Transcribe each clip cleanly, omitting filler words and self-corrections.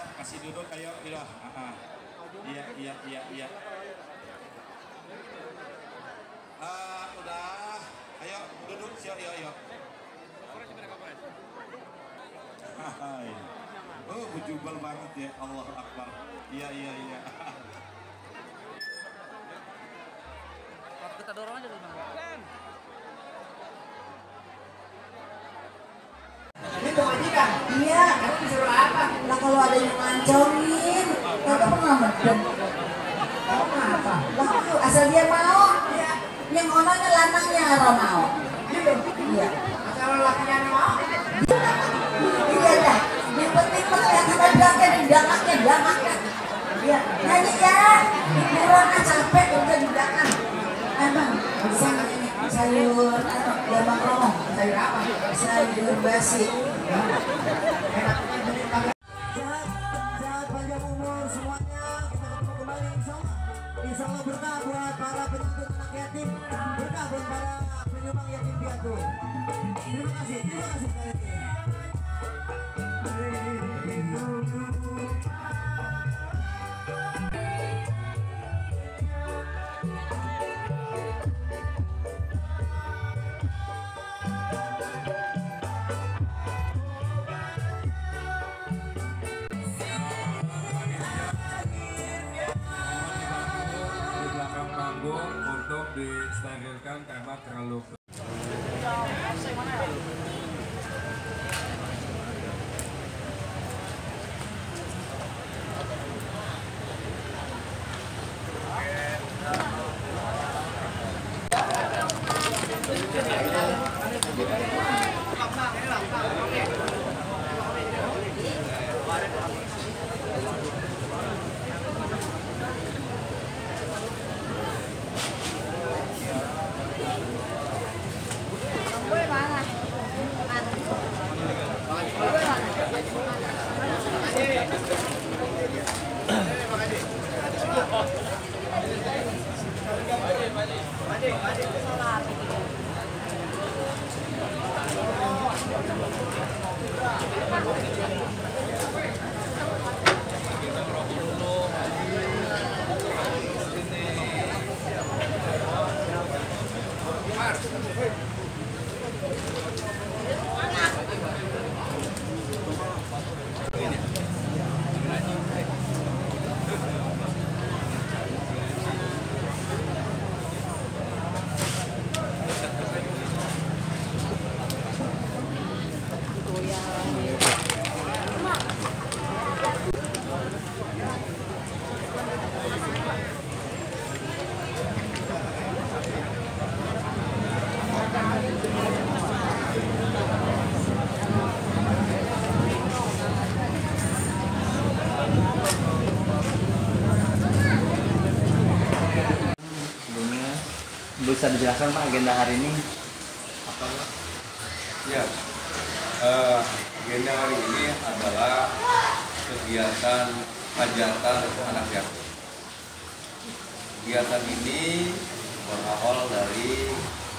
ya, kasih duduk, ayo, iya, iya, iya, iya, iya. Udah, ayo duduk, yuk. Hai. Bujubal banget ya, Allah Akbar. Iya. Kita dorong aja dulu, Bang. Ini kewajiban? Iya, kamu disuruh apa? Nah kalau ada yang ngancongin, kakak pernah medem. Kamu apa? Lah asal dia mau, ya. Yang onanya lanangnya harus mau. Iya. Asal lakinya mau. Iya dah. Yang penting mah yang kita bilangnya di belakangnya. Iya, nyanyi ya. Hiburannya capek udah di belakang. Emang bisa nyanyi sayur gambang kromong. Sayur apa? Sayur basi. Sehat panjang umur semuanya. Kita ketemu kembali insya Allah berkah buat para penyumbang anak yatim, berkah buat para penyumbang yatim piatu. Terima kasih sekali lagi. Untuk disterilkan karena terlalu bisa dijelaskan Pak agenda hari ini? apa? Ya, agenda hari ini adalah kegiatan hajatan anak yatim. Kegiatan ini berawal dari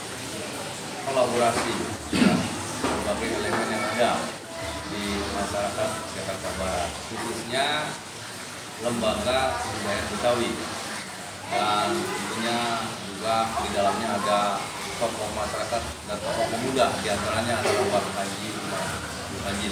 kolaborasi ya, berbagai elemen yang ada di masyarakat Jakarta Barat, khususnya lembaga kebudayaan Betawi, dan tentunya juga di dalamnya ada tokoh masyarakat dan tokoh pemuda, diantaranya adalah Pak Haji.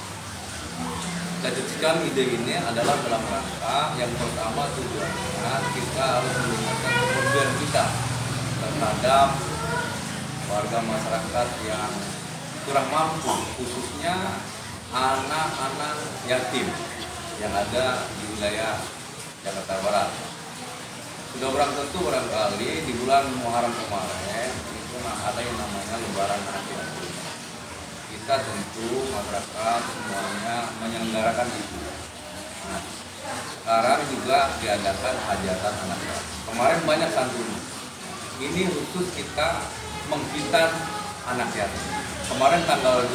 Kita cetuskan ide ini adalah dalam rangka yang pertama tujuannya kita harus meningkatkan kepedulian kita terhadap warga masyarakat yang kurang mampu, khususnya anak-anak yatim yang ada di wilayah Jakarta Barat. Sudah barang tentu barangkali di bulan Muharram kemarin itu ada yang namanya Lebaran Anak Yatim. Kita tentu masyarakat semuanya menyelenggarakan itu. Nah, sekarang juga diadakan hajatan anak yatim. Kemarin banyak santunan. Ini khusus kita menghitan anak yatim. Kemarin tanggal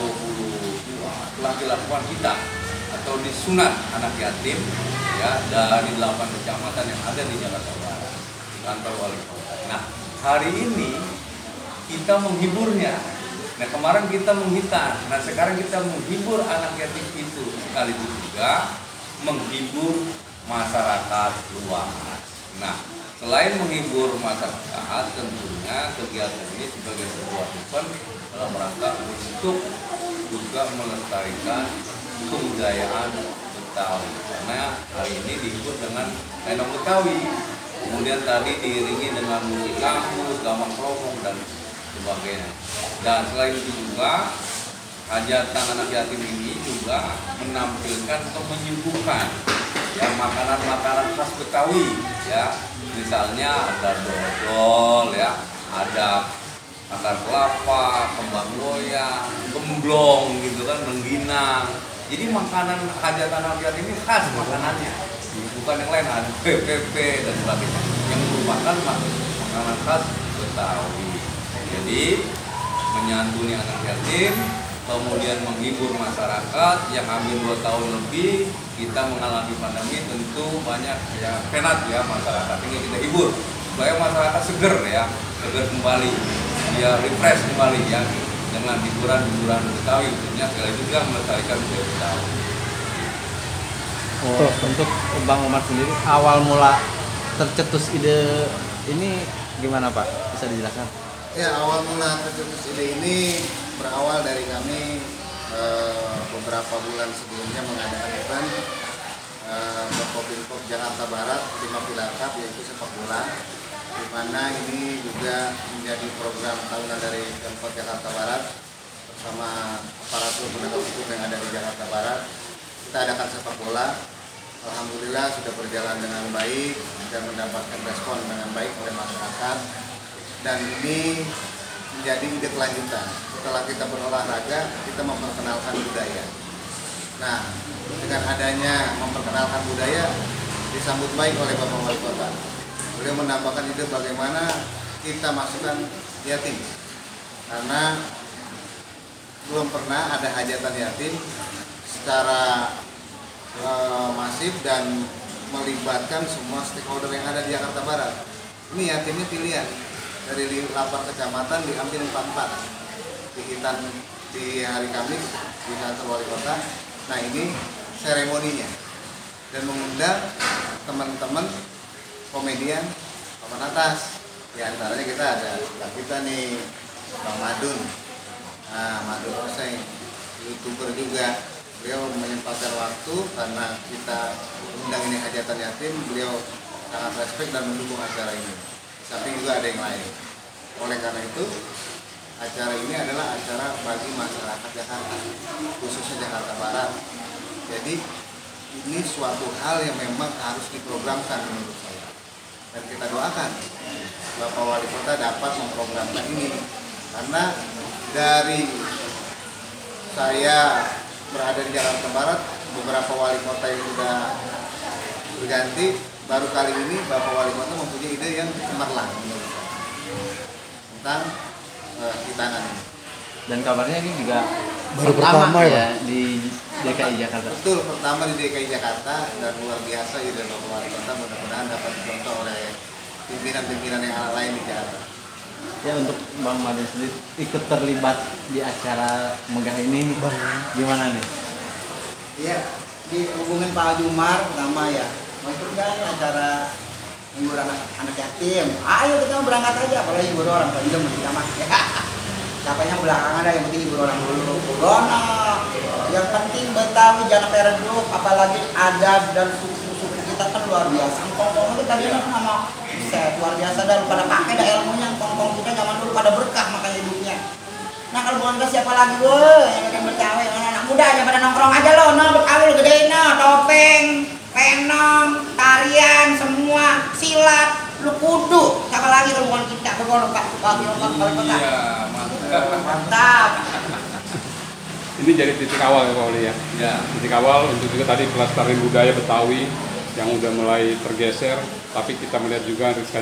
22 telah dilakukan kita atau disunat anak yatim ya dari 8 kecamatan yang ada di Jakarta Barat di kantor wali kota. Nah, hari ini kita menghiburnya. Nah, kemarin kita menghitan. Nah, sekarang kita menghibur anak yatim itu sekaligus juga menghibur masyarakat luas. Nah, selain menghibur masyarakat, tentunya kegiatan ini sebagai sebuah event dalam rangka untuk juga melestarikan kebudayaan Betawi. Karena hari ini dihibur dengan lenong Betawi, kemudian tadi diiringi dengan musik gambus, gambang kromong dan sebagainya. Dan selain itu juga hajatan anak yatim ini juga menampilkan atau menyuguhkan ya makanan-makanan khas Betawi ya, misalnya ada dodol ya, ada akar kelapa, kembang goyang, gemblong gitu kan, rengginang. Jadi makanan hajatan anak yatim ini khas makanannya, bukan yang lain, ada PPP dan sebagainya yang merupakan makanan khas Betawi. Jadi menyantuni anak yatim, kemudian menghibur masyarakat yang hampir 2 tahun lebih kita mengalami pandemi, tentu banyak ya penat ya masyarakat ini kita hibur supaya masyarakat seger ya, seger kembali, dia refresh kembali ya dengan hiburan-hiburan Betawi, tentunya sekali juga melestarikan budaya Betawi. Oh, untuk Bang Omar sendiri awal mula tercetus ide ini gimana Pak? Bisa dijelaskan? Ya, awal mula tercetus ide ini berawal dari kami beberapa bulan sebelumnya mengadakan event Forkopimkop Jakarta Barat 5 Pilar Cup, yaitu sepak bola, di mana ini juga menjadi program tahunan dari Pemkot Jakarta Barat bersama aparatur penegak hukum yang ada di Jakarta Barat. Kita adakan sepak bola, alhamdulillah sudah berjalan dengan baik dan mendapatkan respon dengan baik oleh masyarakat, dan ini menjadi ide kelanjutan. Setelah kita berolahraga, kita memperkenalkan budaya. Nah, dengan adanya memperkenalkan budaya disambut baik oleh Bapak Wali Kota. Beliau menambahkan ide bagaimana kita masukkan yatim, karena belum pernah ada hajatan yatim secara masif dan melibatkan semua stakeholder yang ada di Jakarta Barat. Ini yatimnya pilihan dari 8 kecamatan diambil 44 dihitan di hari Kamis di kantor Wali Kota. Nah, ini seremoninya dan mengundang teman-teman komedian papan atas. Di antaranya kita ada kita nih Bang Madun, Madun Oseng, YouTuber juga. Beliau menyempatkan waktu karena kita undang ini hajatan yatim, beliau sangat respect dan mendukung acara ini. Samping juga ada yang lain. Oleh karena itu, acara ini adalah acara bagi masyarakat Jakarta, khususnya Jakarta Barat. Jadi ini suatu hal yang memang harus diprogramkan menurut saya. Dan kita doakan Bapak Wali Kota dapat memprogramkan ini. Karena dari saya berada di Jakarta Barat, beberapa wali kota yang sudah berganti, baru kali ini Bapak Wali Kota mempunyai ide yang cemerlang menurut saya tentang hitangan ini. Dan kabarnya ini juga baru pertama ya di DKI Jakarta. Betul, pertama di DKI Jakarta, dan luar biasa ide Bapak Wali Kota, mudah-mudahan dapat dicontoh oleh pimpinan-pimpinan yang lain di Jakarta. Ya, untuk Bang Madun sendiri ikut terlibat di acara megah ini gimana nih? Iya, dihubungin Pak Jumar pertama ya, mau ikut kan acara hibur anak yatim. Ayo kita berangkat aja, apalagi hibur orang pendem kita mah. Capeknya belakangan ada, yang penting hibur orang dulu. Corona, yang penting Betawi jangan meredup, apalagi adat dan suku-suku kita kan luar biasa. Kongkong itu tadi kan sama set luar biasa, dan pada pakai dah ilmunya. Kongkong kita zaman dulu pada berkah makanya hidupnya. Nah, kalau bukan ke siapa lagi, woi, yang ada Betawi, anak muda aja pada nongkrong aja lo, no Betawi lo gedein no, topeng, penong, tarian, semua silat, lu kudu. Siapa lagi kalau bukan kita, bergolong Pak Wali Kota. Iya, Mantap. ini jadi titik awal ya Pak Wali ya. ya. Titik awal untuk juga tadi pelestarian budaya Betawi yang udah mulai tergeser, tapi kita melihat juga riskan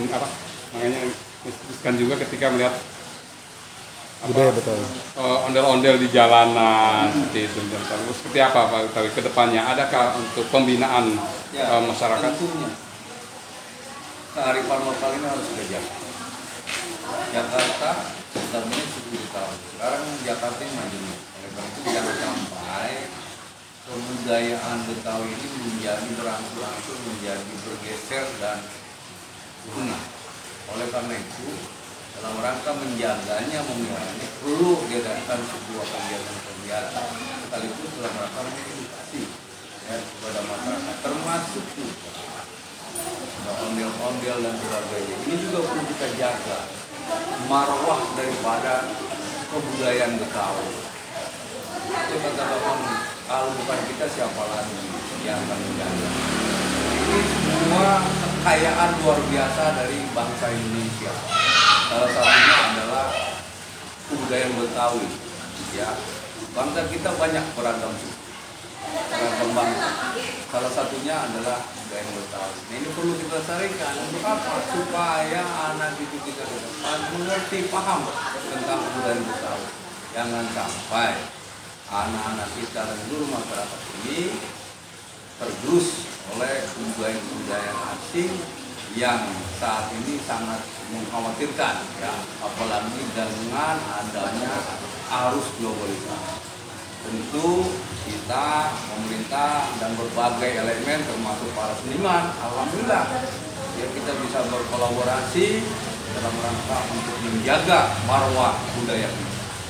juga ketika melihat budaya Betawi, ondel-ondel di jalanan seperti itu. Terus seperti apa Pak Betawi ke depannya? Adakah untuk pembinaan masyarakat? Tentunya kearifan lokal ini harus dijaga. Jakarta sebenarnya 10 tahun. Sekarang Jakarta ini maju. Oleh karena itu jangan sampai kebudayaan Betawi ini menjadi berangsur-angsur menjadi bergeser dan punah. Oleh karena itu, dalam rangka menjaganya, memeliharaannya, perlu diadakan sebuah kegiatan-kegiatan sekaligus dalam rangka mengedukasi ya, kepada masyarakat, termasuk juga ondel-ondel dan sebagainya. Ini juga perlu kita jaga marwah daripada kebudayaan Betawi. Itu kata Bapak, kalau bukan kita siapa lagi yang akan menjaga? Ini semua kekayaan luar biasa dari bangsa Indonesia. Salah satunya adalah kebudayaan Betawi. Ya, bangsa kita banyak beragam suku, beragam bangsa. Salah satunya adalah kebudayaan Betawi. Nah, ini perlu kita lestarikan untuk apa? Supaya anak didik kita ke depan mengerti, paham tentang kebudayaan Betawi. Jangan sampai anak-anak kita dan seluruh masyarakat ini tergerus oleh kebudayaan asing yang saat ini sangat mengkhawatirkan, ya, apalagi dengan adanya arus globalisasi. Tentu kita, pemerintah dan berbagai elemen termasuk para seniman, alhamdulillah ya kita bisa berkolaborasi dalam rangka untuk menjaga marwah budaya kita.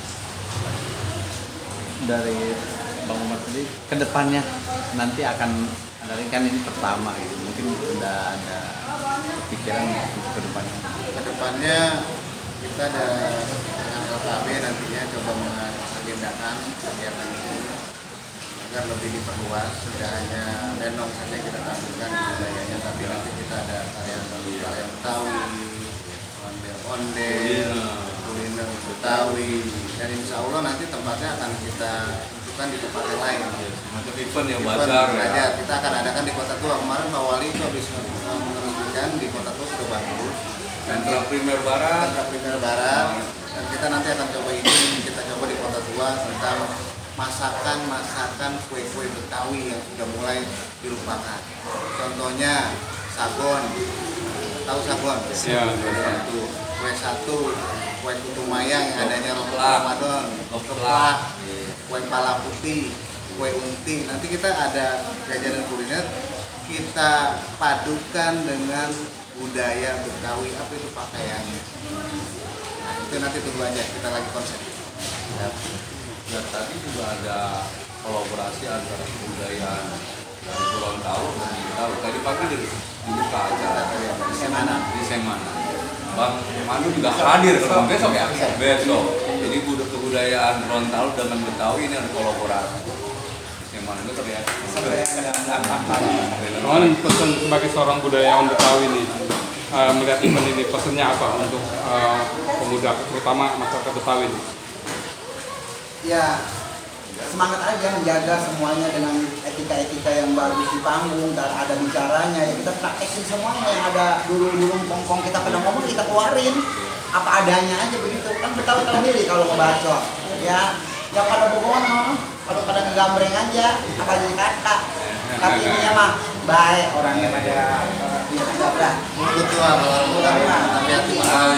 Dari Bang Umar sendiri kedepannya nanti akan kan ini pertama gitu, mungkin udah ada pikiran untuk kedepannya. Kedepannya kita ada dengan LKB nantinya coba mengagendakan kegiatan ini agar lebih diperluas, tidak hanya lenong saja kita tampilkan budayanya, tapi nanti kita ada tarian Betawi, ondel-ondel, kuliner Betawi, dan insya Allah nanti tempatnya akan kita tentukan di tempat yang lain. Untuk event yang bazar ya. Kita akan adakan di Kota Tua. Kemarin Pak Wali itu habis meresmikan di Kota Tua sudah bagus. Sentra Primer Barat. Dan kita nanti akan coba ini, kita coba di Kota Tua tentang masakan kue-kue Betawi yang sudah mulai dilupakan. Contohnya sagon, tahu sagon? Ya, kue satu, kue putu mayang yang adanya Ramadan, keplak, kue pala putih, kue unting. Nanti kita ada jajanan kuliner, kita padukan dengan budaya Betawi, apa itu pakaiannya. Nah, itu nanti tunggu aja, kita lagi konsep. Dan tadi juga ada kolaborasi antara kebudayaan dari Gorontalo dan Betawi. Tadi pagi dibuka acara di Semana. Bang Manu juga hadir kalau besok ya? Besok. Jadi kebudayaan Gorontalo dengan Betawi ini ada kolaborasi. Semana itu terlihat. Mohon pesan sebagai seorang budayawan Betawi ini, melihat event ini, pesannya apa untuk pemuda, terutama masyarakat Betawi ini? Ya, semangat aja menjaga semuanya dengan etika-etika yang bagus di panggung, dan ada bicaranya ya, kita praktekin semuanya yang ada dulu kongkong kita pernah ngomong, kita keluarin apa adanya aja begitu kan. Betawi sendiri kalau ngebacot ya, yang pada bohong, kalau pada ngegambreng aja apa jadi kata, tapi ininya mah baik orangnya pada biasa lah. Betul, tapi hati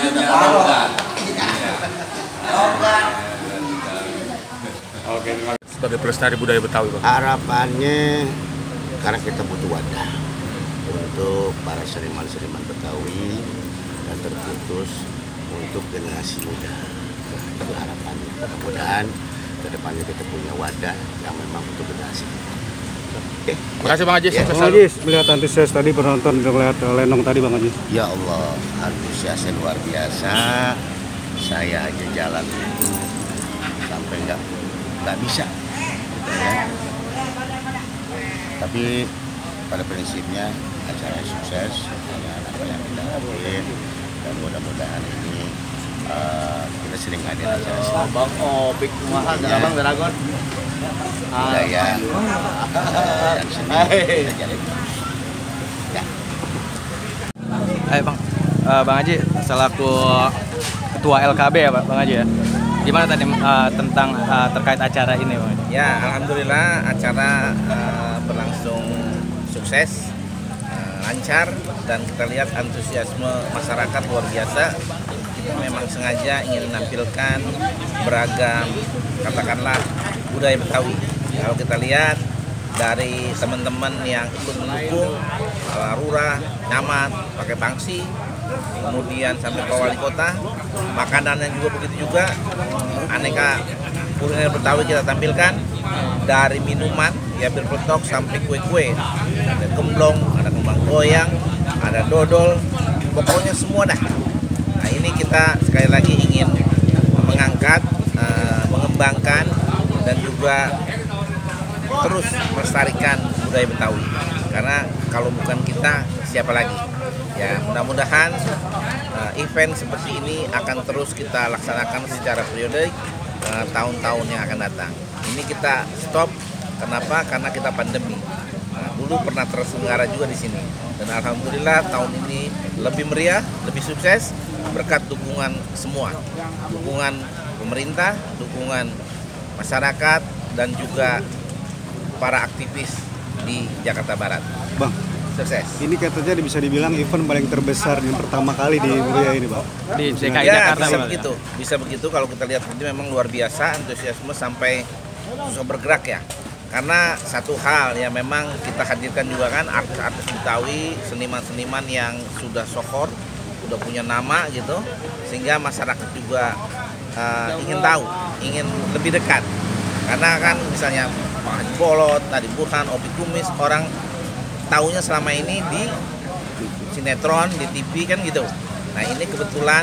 Oke, terima kasih. Sebagai pelestari budaya Betawi, Pak. Harapannya karena kita butuh wadah untuk para seniman-seniman Betawi dan terputus untuk generasi muda. Itu harapannya. Mudah-mudahan kedepannya kita punya wadah yang memang untuk generasi kita. Oke. Terima kasih Bang Haji. Ya. Sukses Bang selalu. Haji, melihat antusias tadi penonton melihat lenong tadi Bang Haji. Ya Allah, antusiasnya luar biasa. Saya aja jalan itu sampai nggak bisa, gitu ya. Tapi pada prinsipnya acara sukses dengan apa yang kita harapin, dan mudah-mudahan ini kita sering hadir acara seni. Bang Opik mahal dan Abang Dragon. Budaya dan seni kita jalin. Ya. Ayo Bang Haji, selaku Ketua LKB ya Bang Haji ya. Gimana tadi tentang terkait acara ini Bang Haji? Ya, alhamdulillah acara berlangsung sukses, lancar, dan kita lihat antusiasme masyarakat luar biasa. Kita memang sengaja ingin menampilkan beragam, katakanlah, budaya Betawi. Kalau kita lihat dari teman-teman yang ikut mendukung, lurah, camat, pakai pangsi, kemudian sampai ke wali kota, makanannya juga begitu juga, aneka kuliner Betawi kita tampilkan, dari minuman, ya berpletok sampai kue-kue, ada gemblong, ada kembang goyang, ada dodol, pokoknya semua dah. Nah ini kita sekali lagi ingin mengangkat, mengembangkan, dan juga terus melestarikan budaya Betawi. Karena kalau bukan kita, siapa lagi? Ya mudah-mudahan event seperti ini akan terus kita laksanakan secara periodik tahun-tahun yang akan datang. Ini kita stop, kenapa? Karena kita pandemi. Dulu pernah terselenggara juga di sini. Dan alhamdulillah tahun ini lebih meriah, lebih sukses berkat dukungan semua. Dukungan pemerintah, dukungan masyarakat, dan juga para aktivis di Jakarta Barat. Bang, sukses. Ini katanya bisa dibilang event paling terbesar yang pertama kali di Muria ini, Bang. Di DKI Ya, Jakarta. bisa begitu. Bisa begitu kalau kita lihat ini memang luar biasa, antusiasme sampai susah bergerak ya. Karena satu hal ya memang kita hadirkan juga kan artis-artis Betawi, seniman-seniman yang sudah sohor, sudah punya nama gitu, sehingga masyarakat juga ingin tahu, ingin lebih dekat. Karena kan misalnya Pak Haji Bolot, tadi Burhan, Opi Kumis, orang tahunya selama ini di sinetron, di TV kan gitu. Nah ini kebetulan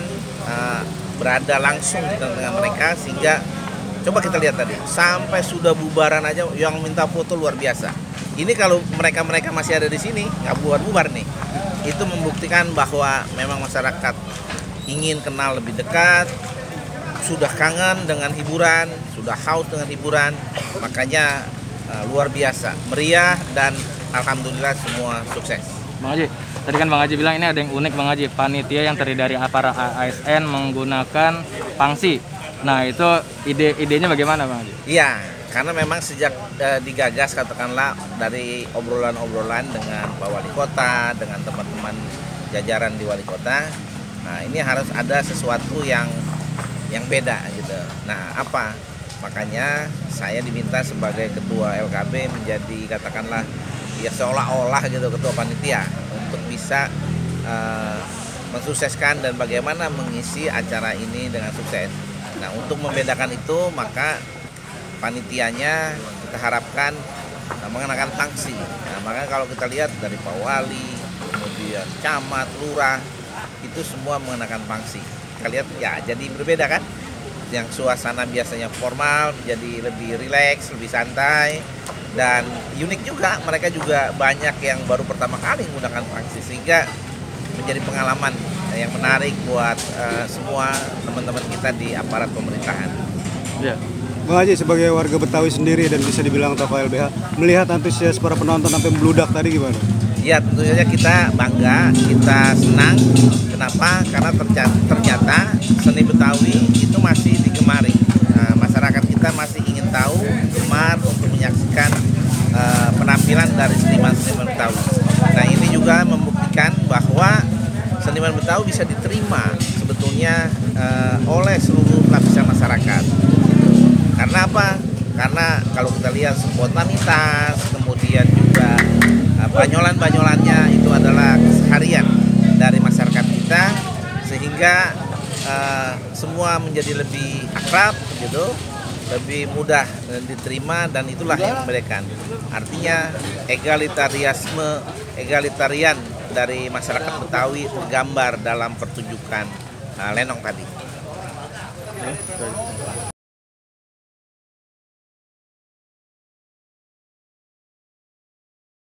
berada langsung di tengah mereka, sehingga coba kita lihat tadi, sampai sudah bubaran aja yang minta foto luar biasa. Ini kalau mereka-mereka masih ada di sini, nggak bubar-bubar nih. Itu membuktikan bahwa memang masyarakat ingin kenal lebih dekat, sudah kangen dengan hiburan, sudah haus dengan hiburan, makanya luar biasa, meriah, dan alhamdulillah semua sukses. Bang Haji, tadi kan Bang Haji bilang ini ada yang unik Bang Haji, panitia yang terdiri dari para ASN menggunakan pangsi. Nah itu idenya bagaimana Bang Haji? Iya, karena memang sejak digagas katakanlah dari obrolan-obrolan dengan Pak Wali Kota, dengan teman-teman jajaran di Wali Kota, nah ini harus ada sesuatu yang beda gitu. Nah apa? Makanya saya diminta sebagai ketua LKB menjadi katakanlah ya seolah-olah gitu ketua panitia untuk bisa mensukseskan dan bagaimana mengisi acara ini dengan sukses. Nah untuk membedakan itu maka panitianya kita harapkan mengenakan pangsi. Nah makanya kalau kita lihat dari Pak Wali, kemudian camat, lurah, itu semua mengenakan pangsi. Kita lihat ya jadi berbeda kan, yang suasana biasanya formal jadi lebih rileks, lebih santai, dan unik juga, mereka juga banyak yang baru pertama kali menggunakan pangsi, sehingga menjadi pengalaman yang menarik buat semua teman-teman kita di aparat pemerintahan. Ya. Bang Haji, sebagai warga Betawi sendiri dan bisa dibilang tokoh LBH, melihat antusias para penonton sampai membludak tadi gimana? Ya tentu saja kita bangga, kita senang. Kenapa? Karena ternyata seni Betawi itu masih digemari. Nah, masyarakat kita masih ingin tahu, gemar untuk menyaksikan penampilan dari seniman-seniman Betawi. Nah ini juga membuktikan bahwa seniman Betawi bisa diterima sebetulnya oleh seluruh lapisan masyarakat. Karena apa? Karena kalau kita lihat spontanitas, kemudian juga banyolan-banyolannya itu adalah keseharian dari masyarakat kita, sehingga semua menjadi lebih akrab gitu, lebih mudah diterima, dan itulah yang membedakan. Artinya egalitarian dari masyarakat Betawi tergambar dalam pertunjukan lenong tadi.